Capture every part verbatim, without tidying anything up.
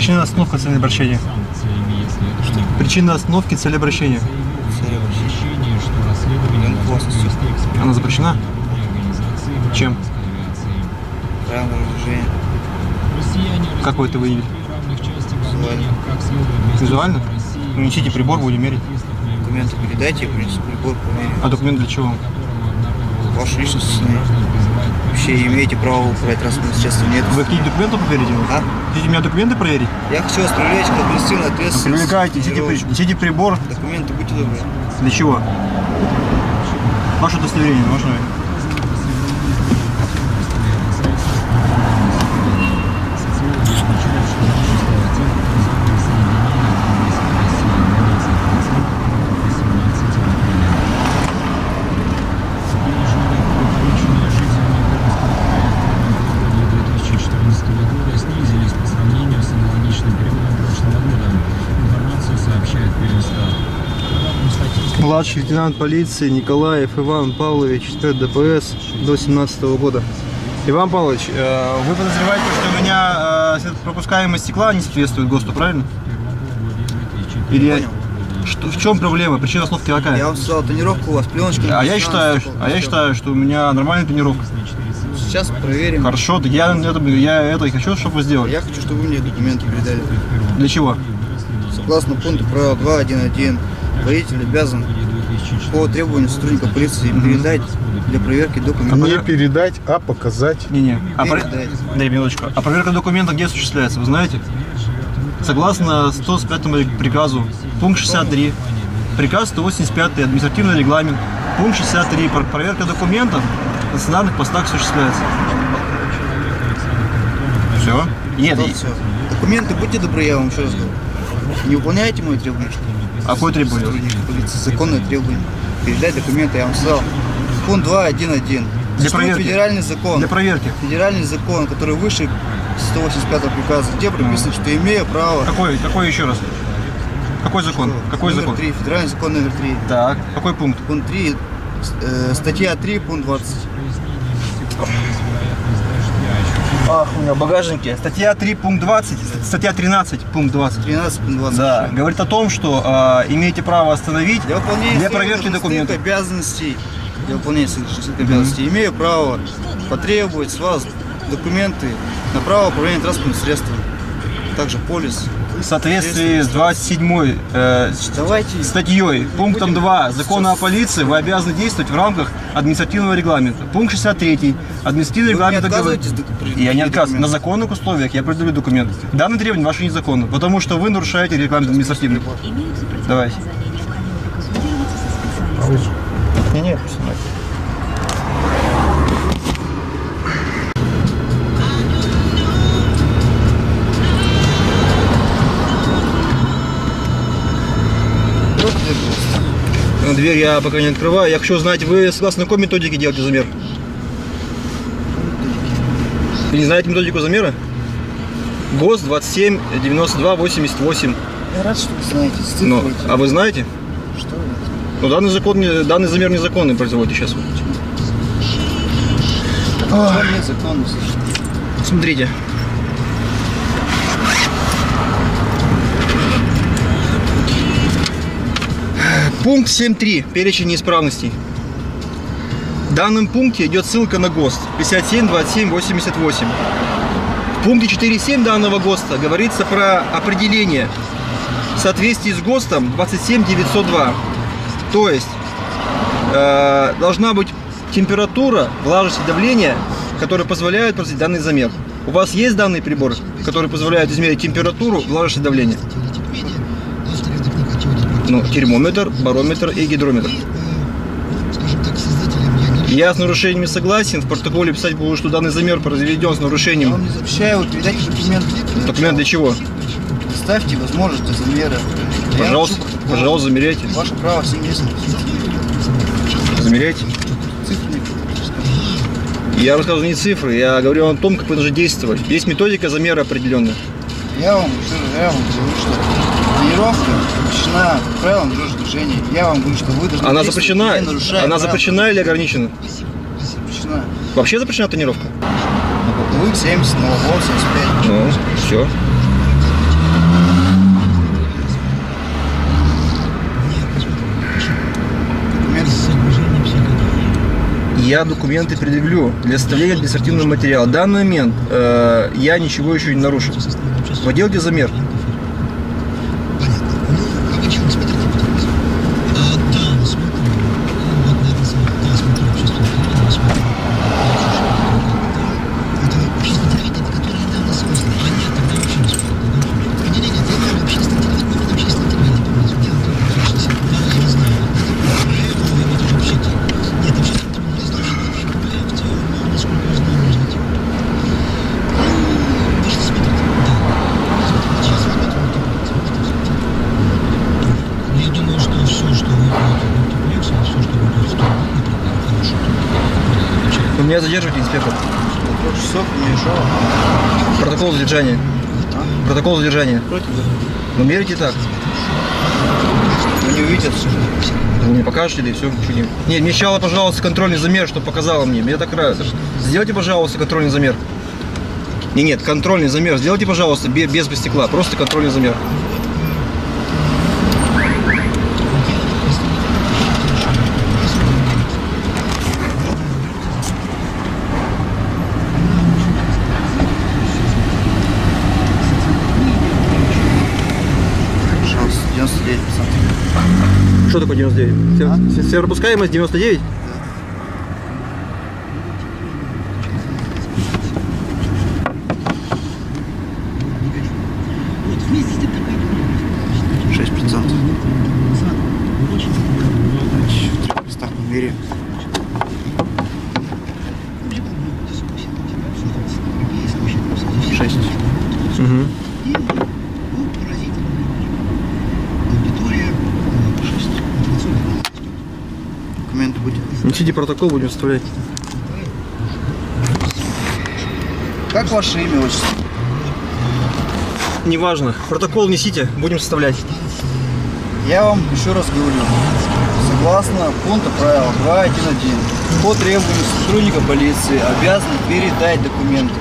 Причина остановки, цель обращения. Что? Причина остановки, цель обращения. Цель обращения. Она запрещена? Чем? Правило движения. Как вы это выявили? Визуально. Визуально? Ну, несите прибор, будем мерить. Документы передайте, я принесу прибор, померю. А документ для чего? Ваши личностные. Вообще имеете право управлять транспортным средством? Нет. Вы какие документы проверите? А? Хотите у меня документы проверить? Я хочу вас проверять как административную ответственность. Привлекайте, несите, при... несите прибор. Документы, будьте добры. Для чего? Ваше удостоверение можно? Младший лейтенант полиции Николаев Иван Павлович, спец ДПС до семнадцатого года. Иван Павлович, вы подозреваете, что у меня пропускаемость стекла не соответствует ГОСТу, правильно? Или я... Что, в чем проблема? Причина остановки какая? Я вам сказал, тонировка у вас, пленочка. А я считаю, а я считаю, что у меня нормальная тонировка. Сейчас проверим. Хорошо, так я это, я это и хочу, чтобы вы сделали. Я хочу, чтобы вы мне документы передали. Для чего? Согласно пункту правила два точка один точка один, водитель обязан по требованию сотрудника полиции передать для проверки документов. Не передать, а показать. Не-не. А про... Передать. Дай минуточку. А проверка документов где осуществляется, вы знаете? Согласно сто пятому приказу, пункт шестьдесят три, приказ сто восемьдесят пятый, административный регламент, пункт шестьдесят три, проверка документов на стационарных постах осуществляется. Все? Нет. Вот все. Документы, будьте добры, я вам еще раз говорю. Не выполняете мои требования? А какое требование? Законное требование. Передать документы, я вам сказал. Пункт два точка один точка один. Для проверки. Федеральный закон. Для проверки. Федеральный закон, который выше сто восемьдесят пятого приказа, где прописано, что имею право. Какой, какой еще раз? Какой закон? Что? Какой номер закон? три, федеральный закон номер три. Так, какой пункт? Пункт три, э, статья три, пункт двадцать. Ах, у меня в багажнике. Статья три, пункт двадцать, статья тринадцать, пункт двадцать. тринадцать, пункт двадцать. Да, говорит о том, что э, имеете право остановить Для выполнения для проверки документов. обязанностей, для выполнения своих обязанностей, имею право потребовать с вас документы на право управления транспортным средством, также полис. В соответствии с двадцать седьмой э, Давайте. статьей, пунктом два закона о полиции, вы обязаны действовать в рамках административного регламента. Пункт шестьдесят три. Административный регламент говорит. Я не отказываюсь. На законных условиях я предъявлю документ. Данное требование ваше незаконно, потому что вы нарушаете регламент административный. Давайте. Не, не, снимайте. Дверь я пока не открываю. Я хочу узнать, вы согласно какой методике делаете замер? Вы не знаете методику замера? ГОСТ двадцать семь девяносто два восемьдесят восемь. Я рад, что вы знаете. Ну, а вы знаете? Что вы? Ну, данный, закон, данный замер незаконный производите сейчас. Что нет закона? Смотрите. Пункт семь три. Перечень неисправностей. В данном пункте идет ссылка на ГОСТ пятьдесят семь двадцать семь восемьдесят восемь. В пункте четыре точка семь данного ГОСТа говорится про определение в соответствии с ГОСТом двадцать семь девятьсот два. То есть э, должна быть температура, влажность и давление, которые позволяют произвести данный замер. У вас есть данные приборы, которые позволяют измерить температуру, влажность и давление? Ну, термометр, барометр и гидрометр. Я с нарушениями согласен. В протоколе писать буду, что данный замер произведен с нарушением. Я вам не запрещаю, передайте документы. Документ для чего? Ставьте возможности замера. Пожалуйста, пожалуйста, замеряйте. Ваше право всем есть. Замеряйте. Цифры. Я рассказываю не цифры, я говорю о том, как вы должны действовать. Есть методика замера определенная. Я вам, я вам говорю, что тренировка запрещена правилам дорожного движения. Я вам говорю, что вы должны Она запрещена, она запрещена или ограничена? Запрещена. Вообще запрещена тренировка? На боковых семьдесят, на углов семьдесят пять. Ну, все. Я документы предъявлю для составления административного материала. В данный момент э, я ничего еще не нарушил. Вы делаете замер? Вы меня задерживаете, инспектор? Часов не шел. Протокол задержания. А? Протокол задержания. Против? Вы мерите так? Вы не увидят. Вы мне покажете, да и все. Нет, мне сначала, пожалуйста, контрольный замер, чтобы показала мне. Мне так нравится. Сделайте, пожалуйста, контрольный замер. Не, нет, контрольный замер. Сделайте, пожалуйста, без, без стекла. Просто контрольный замер. девяносто девять процентов. Что такое девяносто девять? А? Северопускаемость девяносто девять? шесть процентов. В местах в мире. шесть. Угу. Документ будет. Несите протокол, будем составлять. Как ваше имя, отчество? Неважно. Протокол несите, будем составлять. Я вам еще раз говорю, согласно пункту правил два точка один точка один, по требованию сотрудника полиции обязан передать документы.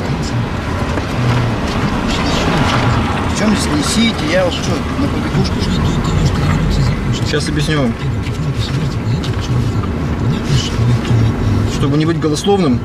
В чем здесь несите? Я вот что, на побегушку? Сейчас объясню вам. Чтобы не быть голословным.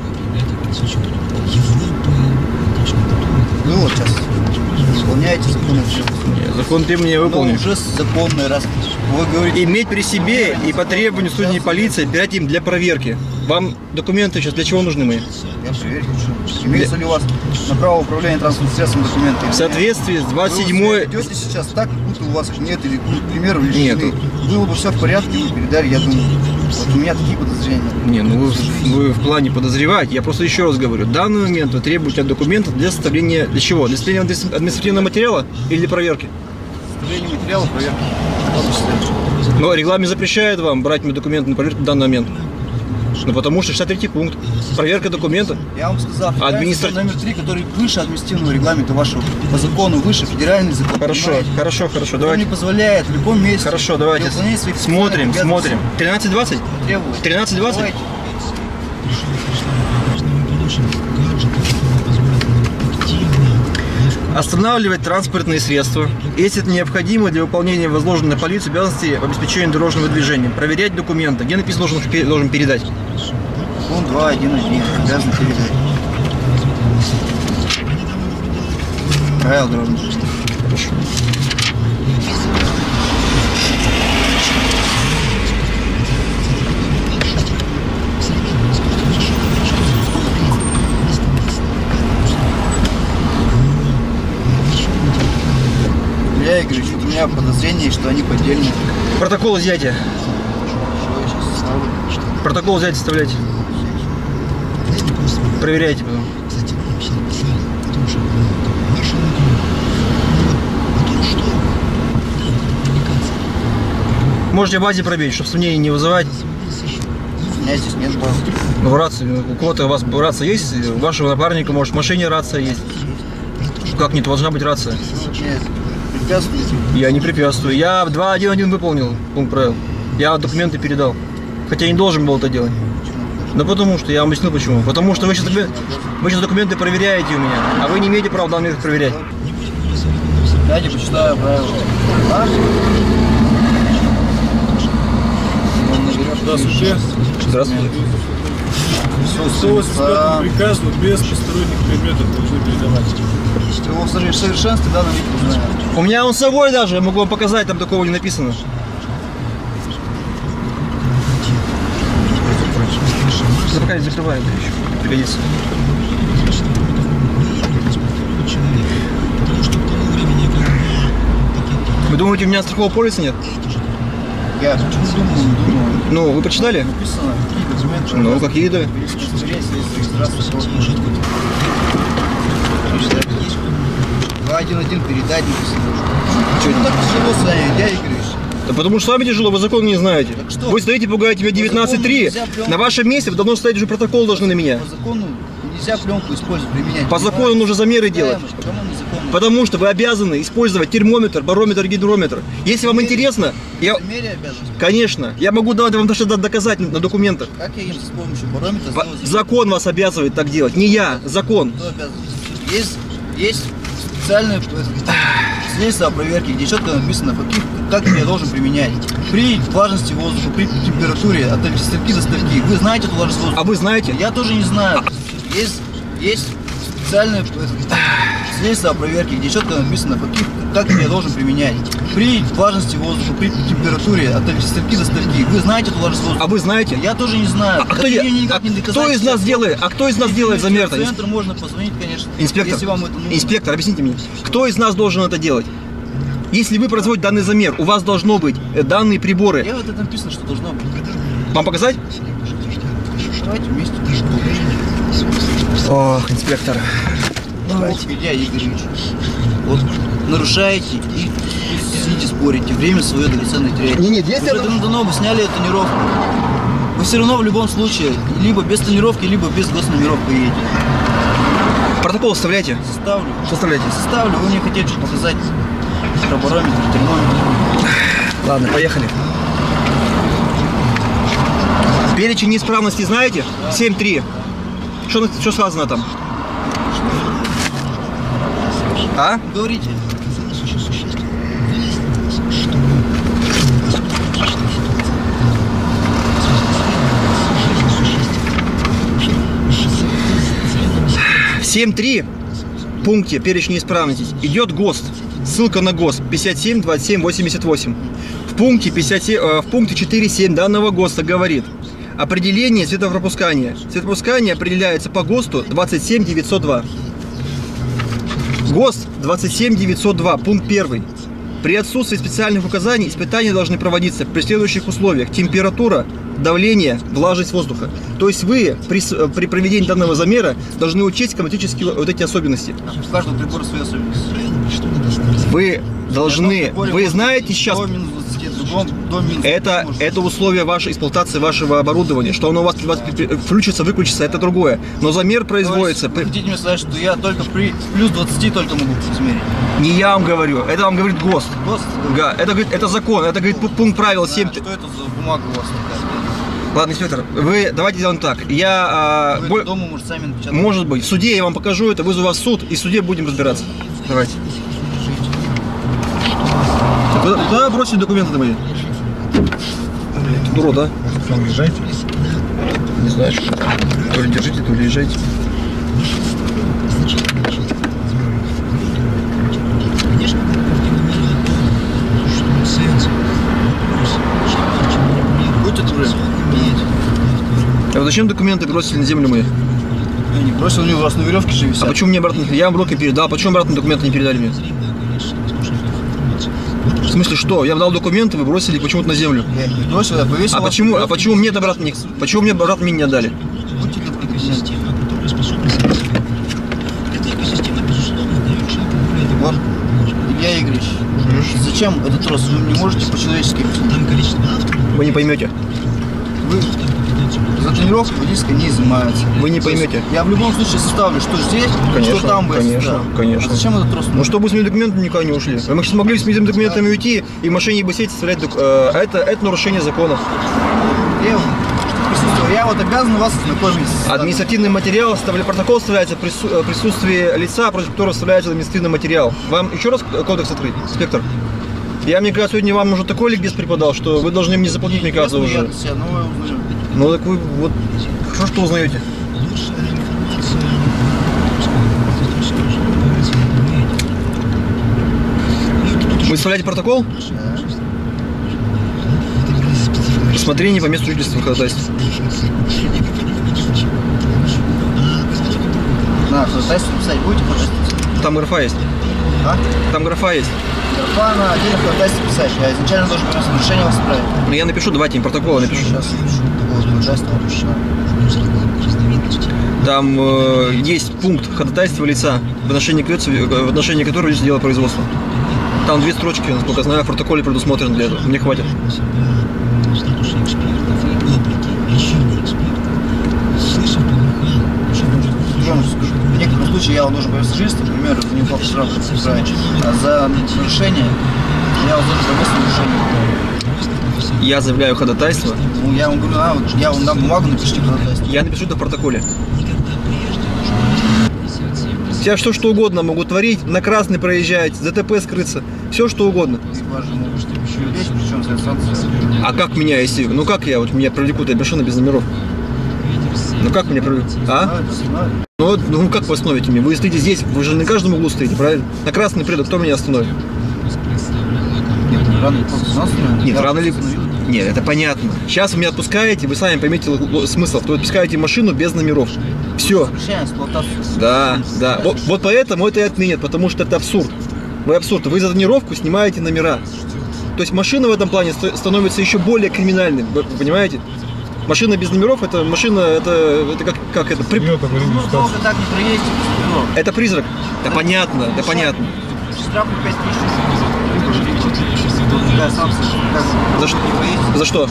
Вы вот сейчас исполняете законы. Закон требования выполнен. Уже законный раз. Вы говорите, Иметь при себе и по требованию сотрудника полиции передать им для проверки. Вам документы сейчас для чего нужны мои? я проверю, что имеется ли у вас на право управления транспортным средством документы. В соответствии с двадцать Вы седьмой... идете сейчас так, как будто у вас их нет, или, ну, к примеру, лишены. Нету. Было бы все в порядке, вы передали, я думаю. Вот у меня такие подозрения. Не, ну вы, вы в плане подозревать. Я просто еще раз говорю. В данный момент вы требуете от документов для составления... Для чего? Для составления административного материала или для проверки? Составление материала, проверка. Но регламент запрещает вам брать мои документы на проверку в данный момент. Ну потому что шестьдесят третий пункт. Проверка документа. Я вам сказал, Администра... номер три, который выше административного регламента вашего, по закону выше, федеральный закон. Хорошо, понимаете? хорошо, хорошо. Который Давайте. не позволяет в любом месте. Хорошо, давайте. для выполнения своих Смотрим, обязанностей смотрим. тринадцать двадцать? требовать. тринадцать двадцать? Давайте. Останавливать транспортные средства, если это необходимо для выполнения возложенной на полицию обязанности в обеспечении дорожного движения. Проверять документы. Где написано, должен, должен передать? Пункт два точка один точка один. Обязан передать. Правила дорожного движения. Хорошо. Я и говорю, что у меня подозрение, что они поддельные. Протокол изъятия. Что я сейчас ставлю? Протокол изъятия составляйте. Проверяйте потом. Можете в базе проверить, чтобы сомнений не вызывать. У меня здесь нет базы. Ну, в рации, у кого-то у вас рация есть, у вашего напарника, может, в машине рация есть. Как не должна быть рация? Нет. Препятствуете? Я не препятствую. Я два точка один точка один выполнил пункт правил. Я документы передал. Хотя не должен был это делать. Ну потому что, я вам объяснил почему. Потому что вы сейчас, вы сейчас документы проверяете у меня, а вы не имеете права в данный момент проверять. Дайте почитаю правила. А? Здравствуйте. Здравствуйте. сто приказ без посторонних предметов должны передавать. Его в совершенстве в данном виде не знаю. У меня он с собой даже, я могу вам показать, там такого не написано. Да пока не закрываем, еще пригодится. Вы думаете, у меня страхового полиса нет? Я почему думаю, думаю. Ну, вы прочитали? Написано, какие документы. Ну, какие, да? Есть конференция, есть регистрация. два один один передать написано. Чего так тяжело с вами, Илья Игоревич? Да потому что сами тяжело, вы закон не знаете. что? Вы стоите, пугаете меня девятнадцать три. На вашем месте вы давно стоите, уже протокол должны на меня. По закону нельзя пленку использовать, применять. По закону нужно замеры делать. Потому что вы обязаны использовать термометр, барометр, гидрометр. Если вам интересно, я... Конечно, я могу давать вам даже доказать на документах. Как я им с помощью барометра По... Закон вас обязывает так делать, не я, закон. Кто обязан? Есть, есть специальные средства проверки, где четко написано, каких, как я должен применять. При влажности воздуха, при температуре от стельки до стельки. Вы знаете эту влажность воздуха? А вы знаете? Я тоже не знаю. Есть, есть специальные средства проверки, где четко написано, каких, как я должен применять. При влажности воздуха, при температуре от стельки до стельки. Вы знаете эту влажность воздуха? А вы знаете? Я тоже не знаю. А кто, я, а кто из нас делает? А кто из нас делает замер-то? В центр можно позвонить, конечно. Инспектор, если вам это нужно. Инспектор, объясните мне, кто из нас должен это делать? Если вы производите данный замер, у вас должно быть данные приборы. Я вот это написано, что должно быть. Вам показать? Давайте вместе. Ох, инспектор. Давайте. Илья Игоревич, вот нарушаете и сидите спорите, время свое драгоценное теряете. Не, нет, если это давно бы сняли эту тонировку. Вы все равно в любом случае либо без тонировки, либо без госномеров поедете. Протокол составляйте? Составлю. Составляйте. Составлю, вы мне хотите что показать. Барометр, термометр. Ладно, поехали. Перечень неисправностей знаете? семь три. Что, что сказано там? А? Говорите. семь три в пункте перечня неисправностей идет ГОСТ. Ссылка на ГОСТ пятьдесят семь двадцать семь восемьдесят восемь. В пункте, пятьдесят семь, в пункте четыре семь данного ГОСТа говорит: определение светопропускания. Светопропускание определяется по ГОСТу двадцать семь девятьсот два. ГОСТ двадцать семь девятьсот два, пункт первый. При отсутствии специальных указаний испытания должны проводиться при следующих условиях: температура, давление, влажность воздуха. То есть вы при, при проведении данного замера должны учесть климатические вот эти особенности. У каждого прибора свои особенности. Вы должны, вы знаете сейчас, это, это условие вашей эксплуатации вашего оборудования, что оно у вас включится, выключится, это другое. Но замер производится. Вы хотите мне сказать, что я только при плюс двадцати только могу измерить? Не я вам говорю, это вам говорит ГОСТ. ГОСТ? Да, это, говорит, это закон, это говорит пункт правил семь. Что это за бумага у вас такая? Ладно, инспектор, вы давайте сделаем так. Я вы бо... дома, может, сами напечатать? Может быть. В суде я вам покажу это, вызову вас в суд, и в суде будем разбираться. Давайте. Куда, куда бросить документы мои? Дуро, да? Езжайте. Не знаю. То ли держите, то ли езжайте. Будьте дуры. А вот зачем документы бросили на землю мои? Я не бросил, у вас на веревке же висят. А почему мне обратно? Я вам руки передал, почему обратно документы не передали мне? В смысле что? Я дал документы, вы бросили почему-то на землю. Я их не бросил, я повесил. А почему, а почему мне обратно не, почему мне обратно мне не отдали? Будьте добры, документы. Вот, Илья Игоревич, зачем этот трос? Вы не можете по-человечески объяснить? Вы не поймете. Вы за тренировку водительская не изымается. Вы не поймете. Я в любом случае составлю, что здесь, конечно, что там будет. Конечно, конечно. А зачем этот трос? Ну, чтобы с моими документами никуда не ушли. Мы сейчас могли с моими документами уйти и в машине бы сидеть и составлять. Э, это, это нарушение закона. Я, я вот обязан вас знакомить. Административный материал, протокол составляется в присутствии лица, против которого составляется административный материал. Вам еще раз кодекс открыть, инспектор? Я, мне кажется, сегодня вам уже такой ликбез преподал, что вы должны мне заплатить, мне кажется, уже. Ну так вы вот хорошо, что узнаете. Вы составляете протокол? Смотрение по месту жительства ходатайства. На, ходатайство писать будете ходатайство? Там графа есть. А? Там графа есть. Графа на отдельно ходатайство писать. Я изначально должен принести нарушение вас исправить. Ну я напишу, давайте им протокол напишу. Сейчас напишу. Ходатайство. Там э, есть пункт ходатайства лица, в отношении, в отношении которого ведется дело производства. Там две строчки, насколько я знаю, в протоколе предусмотрено для этого. Мне хватит. В некотором случае я вам должен повесить жительство, например, за неуплату штрафа, а за нарушение я вам должен повесить нарушение. Я заявляю ходатайство. Ну, я вам говорю, а, вот, я вам дам бумагу, напишите ходатайство. Я напишу это в протоколе. Сейчас что что угодно могут творить, на красный проезжать, ЗТП скрыться, все что угодно. А как меня, если, ну как я, вот меня привлекут, я машина без номеров. Ну как меня привлекут? А? Ну, ну как вы остановите меня? Вы стоите здесь, вы же на каждом углу стоите, правильно? На красный приеду, кто меня остановит? Нет, рано ли... Нет, это понятно. Сейчас вы меня отпускаете, вы сами поймете смысл. Вы отпускаете машину без номеров. Все. Да, да. Вот, вот поэтому это и отменят, потому что это абсурд. Вы абсурд. Вы за тонировку снимаете номера. То есть машина в этом плане становится еще более криминальной. Вы понимаете? Машина без номеров, это машина, это, это как, как это? При... Ну, долго так не проедете без номеров. Это призрак. Да понятно, да понятно. Штраф пять тысяч. За что? За что?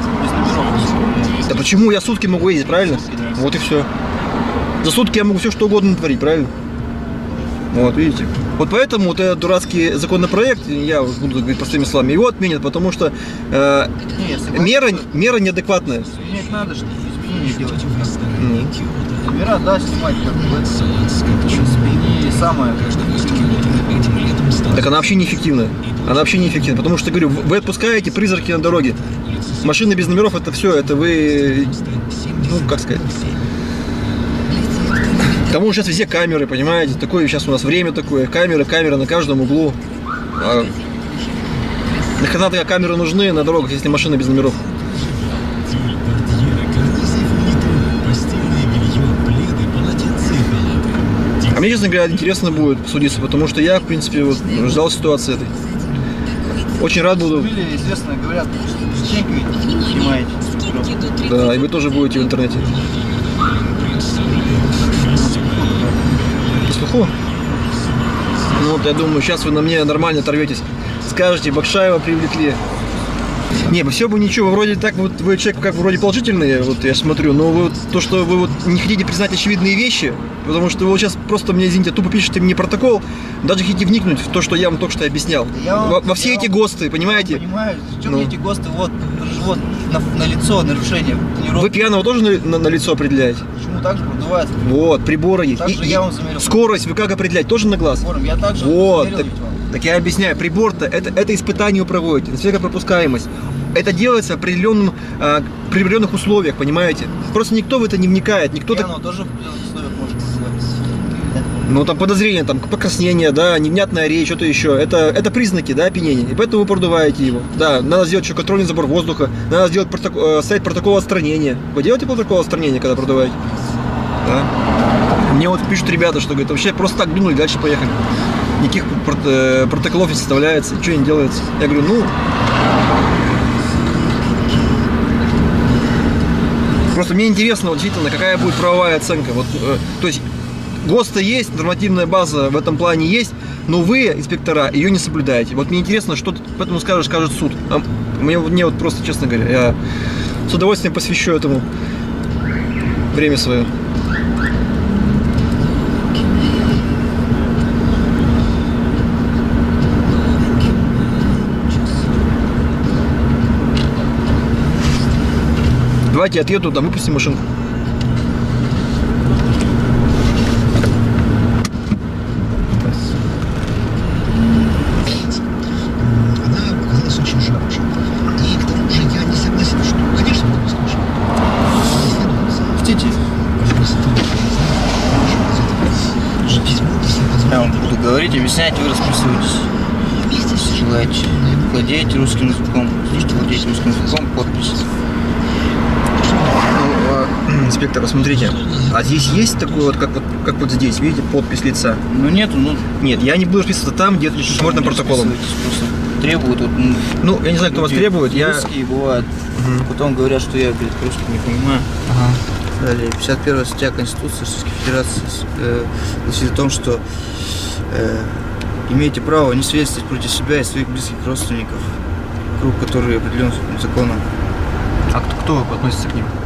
Да почему? Я сутки могу ездить, правильно? Вот и все. За сутки я могу все что угодно натворить, правильно? Вот, видите. Вот поэтому вот этот дурацкий законопроект, я буду говорить простыми словами, его отменят, потому что э, не, мера, мера неадекватная. Изменять надо, чтобы изменения делать. Mm. Мера, да, снимать как бы. В принципе, не самое. Так она вообще неэффективная. Она вообще неэффективна, потому что, говорю, вы отпускаете призраки на дороге. Машины без номеров, это все, это вы, ну, как сказать. К тому же сейчас везде камеры, понимаете, такое сейчас у нас время такое, камеры, камеры на каждом углу. А нахрена такая камеры нужны на дорогах, если машина без номеров? А мне, честно говоря, интересно будет посудиться, потому что я, в принципе, вот, ждал ситуации этой. Очень рад буду. Известно, говорят, снимаете. Да, и вы тоже будете в интернете. Слуху? Ну вот я думаю, сейчас вы на мне нормально оторветесь. Скажете, Бакшаева привлекли. Не, все бы ничего, вы вроде так вот, вы человек как вроде положительный, вот я смотрю, но вы, то, что вы вот не хотите признать очевидные вещи, потому что вы вот сейчас просто мне, извините, тупо пишете мне протокол, даже хотите вникнуть в то, что я вам только что объяснял. Вам, во, во все эти вам, ГОСТы, понимаете? Я понимаю, что ну. эти ГОСТы, вот, вот на, на лицо нарушение. Вы пьяного тоже на, на, на лицо определяете? Почему так же продувается? Вот, приборы есть. И, и, я вам замерил. Скорость вы как определять? Тоже на глаз? Прибором. Я также вот, так, так я объясняю, прибор-то, это, это испытание проводите, это сверхопропускаемость. Это делается в определенном, э, при определенных условиях, понимаете? Просто никто в это не вникает, никто так... тоже в определенных условиях может быть. Ну там подозрение, там покраснение, да, невнятная речь, что-то еще. Это, это признаки, да, опьянения. И поэтому вы продуваете его. Да, надо сделать еще контрольный забор воздуха, надо сделать протокол, э, ставить протокол отстранения. Вы делаете протокол отстранения, когда продуваете? Да. Мне вот пишут ребята, что говорят, вообще просто так дунули, дальше поехали. Никаких прот протоколов не составляется, ничего не делается. Я говорю, ну... Просто мне интересно, вот, действительно, какая будет правовая оценка. Вот, э, то есть ГОСТы есть, нормативная база в этом плане есть, но вы, инспектора, ее не соблюдаете. Вот мне интересно, что поэтому скажет, скажет суд. А мне, мне вот просто, честно говоря, я с удовольствием посвящу этому время свое. Давайте я отъеду, там выпустим машинку. Она оказалась очень жаркой. И к тому же я не согласен, что, конечно, это послушно. говорите, объясняете, вы расписываетесь. Если желаете. Владеете русским языком. Если владеете русским языком, подпись. Инспектор, посмотрите, а здесь есть такой вот, как вот, как вот здесь, видите, подпись лица? Ну нету, ну... Нет, я не буду расписываться там, где можно протоколом. Требуют, вот, ну, Ну, я не знаю, кто вас требует, я... Русские бывают. Мгм. Потом говорят, что я, блядь, русский не понимаю. Ага. Далее, пятьдесят первая статья Конституции Российской Федерации э, гласит о том, что э, имеете право не свидетельствовать против себя и своих близких родственников, круг, который определен законом. А кто, кто относится к ним?